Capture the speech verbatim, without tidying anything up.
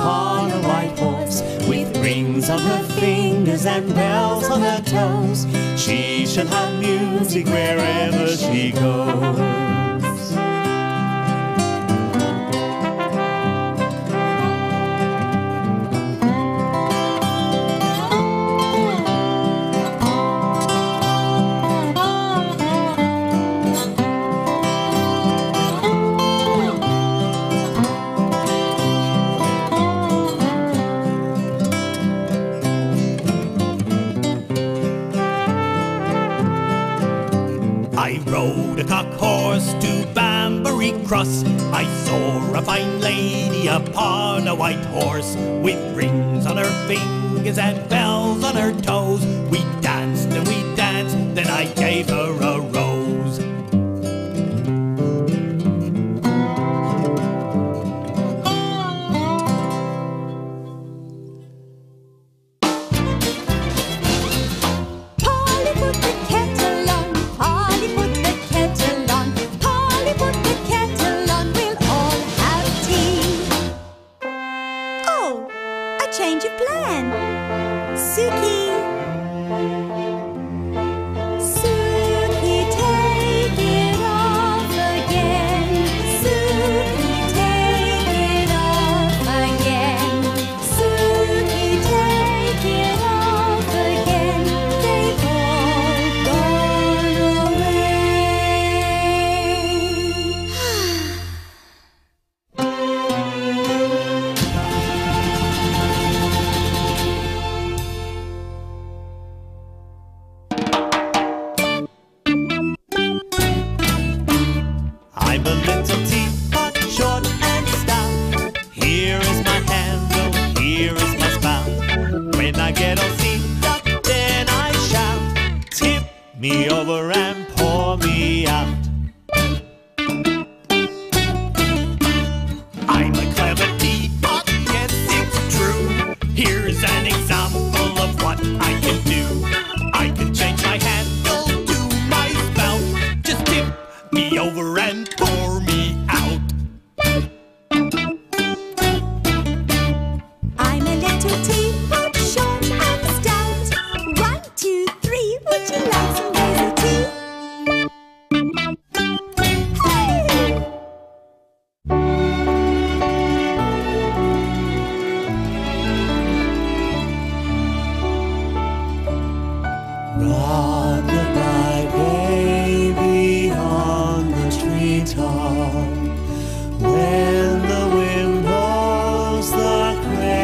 upon a white horse, with rings on her fingers and bells on her toes. She shall have music wherever she goes. I rode a cock horse to Banbury Cross. I saw a fine lady upon a white horse, with rings on her fingers and bells on her toes. We danced and we danced, then I gave her a rose. Change of plan. Suki. Suki, take it off again. Suki, take it off again. Suki, take it off again. They've all gone away. I'm a little teapot, short and stout. Here is my handle, here is my spout. When I get all steamed up, then I shout, tip me over and pour me out. I'm a clever teapot, yes, it's true. Here's an example of what I can do. I can change my handle to my spout. Just tip me over and pour me out. I'm a little teapot, short and stout. One, two, three, would you like some hazel tea? Hey! Rock-a-bye, baby, on the treetop. When the wind blows the cradle